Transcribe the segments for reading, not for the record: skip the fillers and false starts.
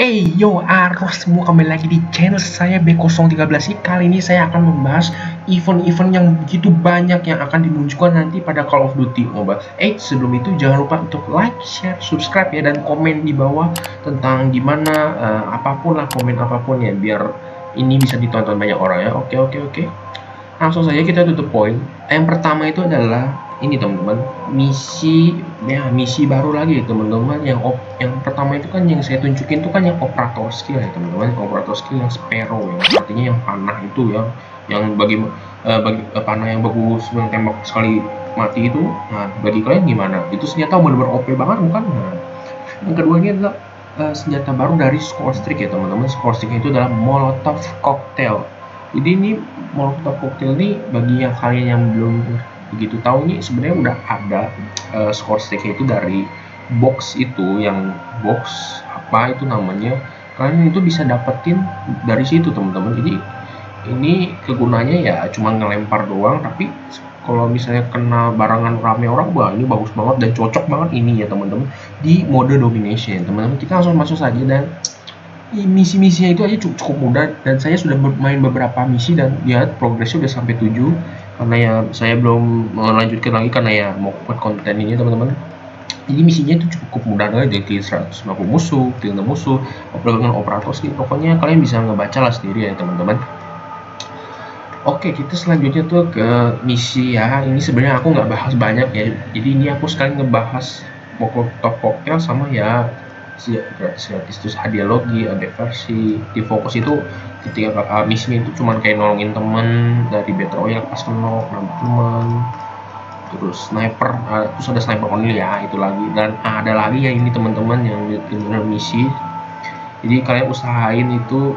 Yo Arus, semua kembali lagi di channel saya B013. Kali ini saya akan membahas event-event yang begitu banyak yang akan dimunculkan nanti pada Call of Duty Mobile. Sebelum itu jangan lupa untuk like, share, subscribe ya, dan komen di bawah tentang gimana apapun lah, komen apapun ya, biar ini bisa ditonton banyak orang ya. Oke. Langsung saja kita tutup poin. Yang pertama itu adalah ini teman-teman, misi baru lagi teman-teman. Yang pertama itu kan yang saya tunjukin itu kan yang operator skill ya teman-teman, operator skill yang Sparrow, yang artinya yang panah itu ya, yang bagi panah yang bagus, yang tembak sekali mati itu. Nah, bagi kalian gimana? Itu senjata benar-benar OP banget bukan? Nah, yang kedua ini adalah senjata baru dari Score Streak ya teman-teman. Score Streak itu adalah Molotov Cocktail. Jadi ini Molotov Cocktail ini bagi yang kalian yang belum begitu tahu, ini sebenarnya udah ada Score Streak itu dari box itu, yang box apa itu namanya, kalian itu bisa dapetin dari situ teman-teman. Jadi ini kegunaannya ya cuma ngelempar doang, tapi kalau misalnya kena barangan rame orang, wah ini bagus banget dan cocok banget ini ya teman-teman di mode domination. Teman-teman, kita langsung masuk saja, dan misi-misinya itu aja cukup mudah, dan saya sudah bermain beberapa misi dan lihat progresnya udah sampai 7. Karena ya saya belum melanjutkan lagi karena ya mau buat konten ini teman-teman. Jadi misinya itu cukup mudah aja, dari 150 musuh, 3 musuh, dengan operator skill. Pokoknya kalian bisa ngebaca lah sendiri ya teman-teman. Oke, kita selanjutnya tuh ke misi ya. Ini sebenarnya aku nggak bahas banyak ya. Jadi ini aku sekalian ngebahas Molotov Cocktail sama ya gratis terus hadiah logi, ada versi di fokus itu ketika misinya itu cuman kayak nolongin temen dari battle royale pas nembak temen, terus sniper, terus ada sniper only ya itu lagi, dan ada lagi ya ini teman-teman yang benar misi. Jadi kalian usahain itu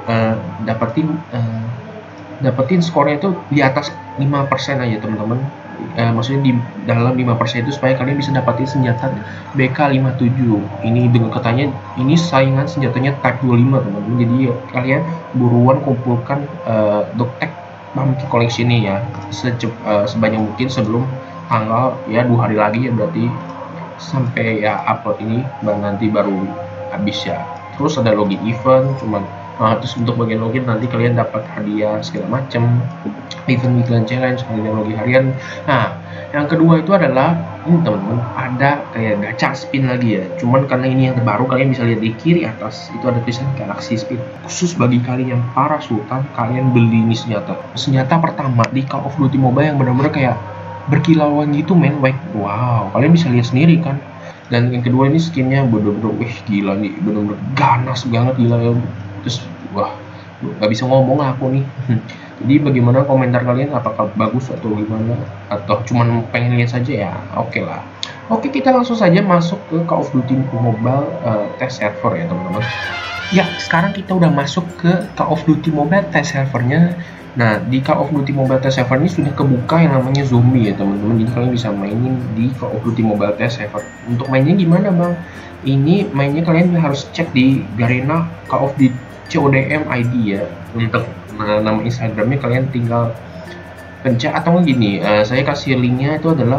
dapetin skornya itu di atas 5% aja teman-teman. Maksudnya di dalam 5% itu supaya kalian bisa dapatin senjata BK57. Ini dengan katanya ini saingan senjatanya Type 25 teman-teman. Jadi kalian buruan kumpulkan Dogtech Pumpkin Collection ini ya sebanyak mungkin sebelum tanggal ya 2 hari lagi ya, berarti sampai ya upload ini nanti baru habis ya. Terus ada login event, terus untuk bagian login nanti kalian dapat hadiah segala macam, event weekend challenge, hadiah login harian. Nah, yang kedua itu adalah ini teman-teman, ada kayak gacha spin lagi ya. Cuman karena ini yang terbaru, kalian bisa lihat di kiri atas itu ada tulisan Galaxy Spin. Khusus bagi kalian yang para sultan, kalian beli ini senjata pertama di Call of Duty Mobile yang benar-benar kayak berkilauan gitu men. Wow, kalian bisa lihat sendiri kan. Dan yang kedua ini skinnya bener-bener gila nih, bener-bener ganas banget, gila ya. Terus wah, nggak bisa ngomong aku nih. Jadi bagaimana komentar kalian, apakah bagus atau gimana, atau cuman pengen lihat saja ya? Oke lah. Oke, kita langsung saja masuk ke Call of Duty Mobile test server ya teman-teman. Ya, sekarang kita udah masuk ke Call of Duty Mobile test servernya. Nah, di Call of Duty Mobile test server ini sudah kebuka yang namanya zombie ya teman-teman. Jadi kalian bisa mainin di Call of Duty Mobile test server. Untuk mainnya gimana bang? Ini mainnya kalian harus cek di Garena Call of Duty CODM ID ya. Untuk nama Instagramnya kalian tinggal pencet, atau gini, saya kasih linknya, itu adalah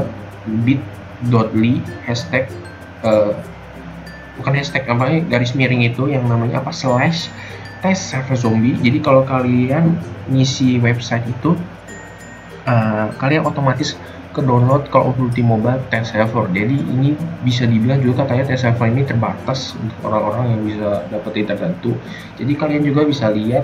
bit.ly hashtag bukan hashtag apa ya, garis miring itu yang namanya apa, / test server zombie. Jadi kalau kalian ngisi website itu kalian otomatis ke download Call of Duty Mobile test server. Jadi ini bisa dibilang juga katanya test server ini terbatas untuk orang-orang yang bisa dapetin tertentu. Jadi kalian juga bisa lihat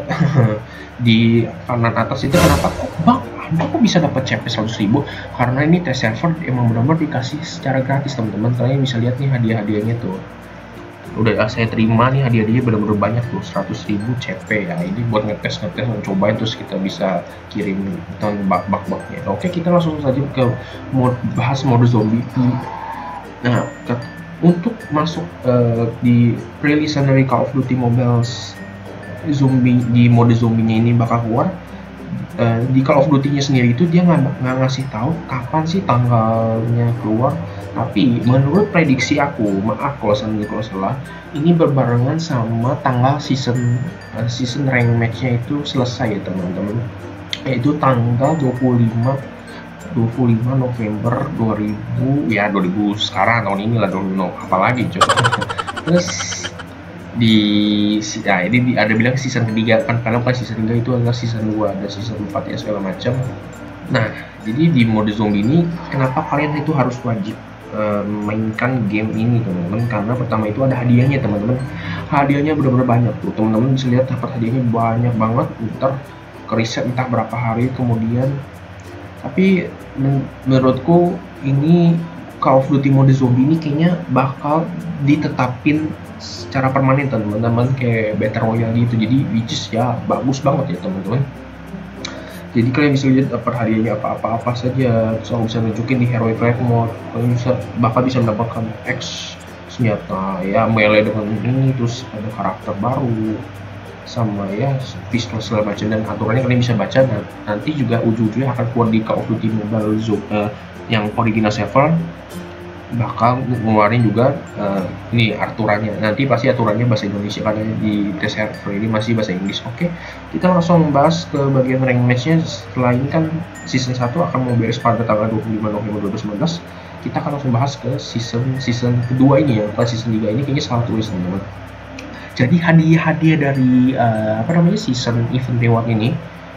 di kanan atas itu, kenapa bang Anda kok bisa dapat CP 100.000? Karena ini test server emang benar-benar dikasih secara gratis teman-teman. Kalian bisa lihat nih hadiah-hadiahnya tuh. Udah saya terima nih hadiah-hadiahnya benar-benar banyak tuh, 100.000 CP ya. Ini buat ngetes mencobain, terus kita bisa kirim bug-bugnya. Oke, kita langsung saja ke bahas mode zombie. Nah, untuk masuk di rilisan dari Call of Duty Mobile zombie, di mode zombinya ini bakal keluar di Call of Duty-nya sendiri itu dia nggak ngasih tahu kapan sih tanggalnya keluar. Tapi menurut prediksi aku, maaf kalau salah, ini berbarengan sama tanggal season rank match-nya itu selesai ya teman-teman. Yaitu tanggal 25 November 2000 sekarang, tahun ini lah, apalagi coba. Terus ini ada bilang season ketiga kan, karena pas season 3 itu adalah season 2 dan season 4 ya segala macam. Nah, jadi di mode zombie ini kenapa kalian itu harus wajib mainkan game ini teman-teman, karena pertama itu ada hadiahnya teman-teman. Hadiahnya benar-benar banyak tuh teman-teman, bisa lihat dapat hadiahnya banyak banget, ntar ke riset entah berapa hari kemudian. Tapi menurutku ini Call of Duty mode zombie ini kayaknya bakal ditetapin secara permanen teman-teman, kayak Battle Royale gitu. Jadi which is ya bagus banget ya teman-teman. Jadi kalian bisa lihat dapat hadiahnya apa saja. So bisa nunjukin di Heroic Life Mode, kalian bakal bisa mendapatkan X senjata ya melee dengan ini, terus ada karakter baru sama ya pistol segala macam, dan aturannya kalian bisa baca. Dan nanti juga ujung-ujungnya akan keluar di Call of Duty Mobile yang original server, bakal ngeluarin juga ini aturannya. Nanti pasti aturannya bahasa Indonesia karena di test server ini masih bahasa Inggris. Oke, kita langsung membahas ke bagian rank matchnya. Setelah ini kan season 1 akan mau beres pada tanggal 25 November 2019. Kita akan langsung bahas ke season kedua ini ya. Pas season 3 ini kayaknya salah tulis teman-teman. Jadi hadiah dari season event reward ini,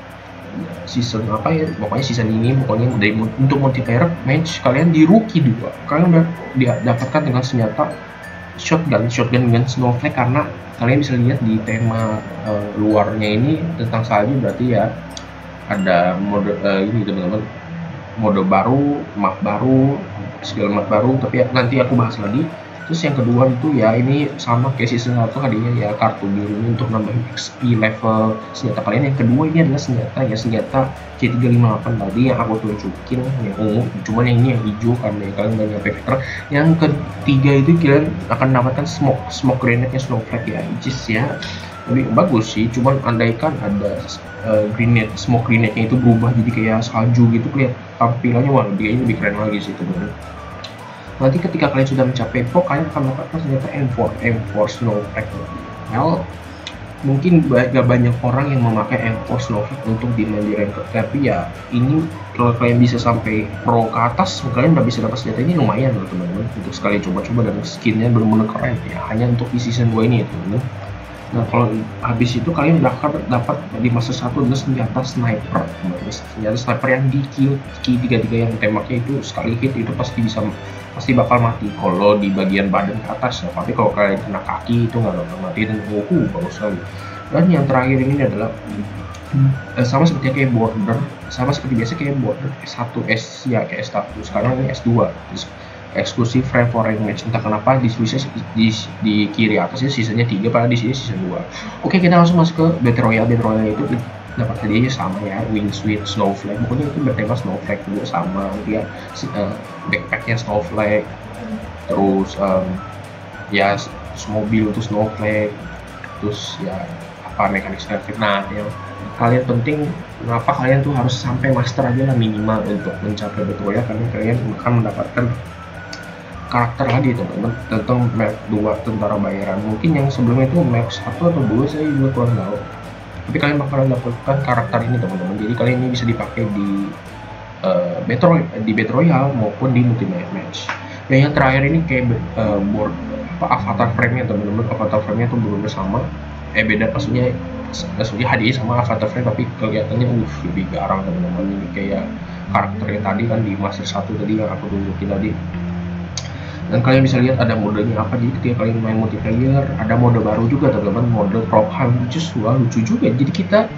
season apa ya, pokoknya season ini pokoknya dari untuk multiplayer match kalian di Rookie 2 kalian udah dapatkan dengan senjata shotgun dengan snowflake, karena kalian bisa lihat di tema luarnya ini tentang salju, berarti ya ada mode ini teman-teman, mode baru, map baru, segala map baru, tapi ya, nanti aku bahas lagi. Terus yang kedua itu ya ini sama kayak season 1 hadiahnya ya kartu biru ini untuk nambahin XP level senjata kalian. Yang kedua ini adalah senjata K358 tadi yang aku tunjukin yang ungu, cuman yang ini yang hijau karena kalian udah nyampe veteran. Yang ketiga itu kalian akan mendapatkan smoke grenade-nya snowflake ya, which is ya lebih bagus sih, cuman andaikan ada smoke grenade-nya itu berubah jadi kayak salju gitu, lihat tampilannya wah lebih keren lagi sih teman-teman. Nanti ketika kalian sudah mencapai pro, kalian akan mendapatkan senjata M4 Snowflake. Well, mungkin gak banyak orang yang memakai M4 Snowflake untuk di rank, tapi ya ini kalau kalian bisa sampai pro ke atas, kalian udah bisa dapat senjata ini lumayan loh teman-teman, untuk sekali coba-coba, dan skinnya benar-benar keren ya, hanya untuk di season 2 ini ya teman-teman. Nah kalau habis itu kalian dapat di masa 1 adalah senjata sniper, senjata sniper yang di Q33 yang tembaknya itu sekali hit itu pasti bakal mati kalau di bagian badan ke atas ya, tapi kalau kalian kena kaki itu nggak bakal mati, dan bagus sekali. Dan yang terakhir ini adalah sama seperti kayak border, sama seperti biasa kayak border S1 kayak S1, sekarang ini S2, eksklusif frame for rank match. Entah kenapa di kiri atasnya seasonnya 3, padahal di sini season 2. Oke, kita langsung masuk ke Battle Royale. Battle Royale itu dapat hadiahnya sama ya, wingsuit snowflake, pokoknya itu bertema snowflake juga sama dia, backpacknya snowflake, terus ya mobil itu snowflake, terus ya apa mekanik snowflake. Nah yang kalian penting, kenapa kalian tuh harus sampai master aja lah minimal untuk mencapai Battle Royale, karena kalian akan mendapatkan karakter lagi teman-teman tentang map 2 tentara bayaran. Mungkin yang sebelumnya itu map 1 atau 2 saya juga kurang tahu, tapi kalian bakalan dapatkan karakter ini teman-teman. Jadi kalian ini bisa dipakai di Battle Royale maupun di multiplayer match. Dan yang terakhir ini kayak avatar frame-nya teman-teman. Avatar frame-nya tuh benar-benar sama, beda maksudnya hadiahnya sama avatar frame, tapi kelihatannya lebih garang teman-teman. Ini kayak karakternya tadi kan di Master 1 tadi yang aku tunjukin tadi. Dan kalian bisa lihat ada modenya apa, jadi ketika kalian main multiplayer ada mode baru juga teman-teman, mode prop hunt, lucu juga. Jadi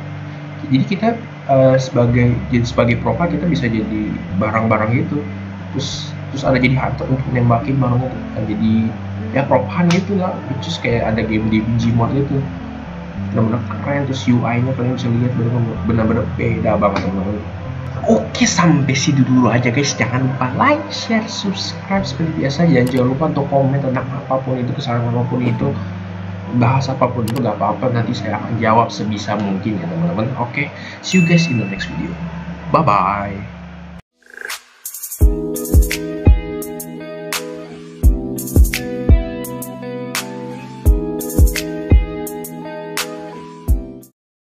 kita sebagai prop hunt kita bisa jadi barang-barang gitu, terus ada jadi hunter untuk nembakin barangnya tuh. Dan jadi ya prop hunt gitu lah, lucu kayak ada game di Gmod itu, benar-benar keren. Terus UI-nya kalian bisa lihat benar-benar beda banget teman-teman. Oke, sampai situ dulu aja guys. Jangan lupa like, share, subscribe seperti biasa. Jangan lupa untuk komen tentang apapun itu, kesalahan apapun itu, bahas apapun itu gak apa-apa. Nanti saya akan jawab sebisa mungkin ya teman-teman. Oke, see you guys in the next video. Bye-bye.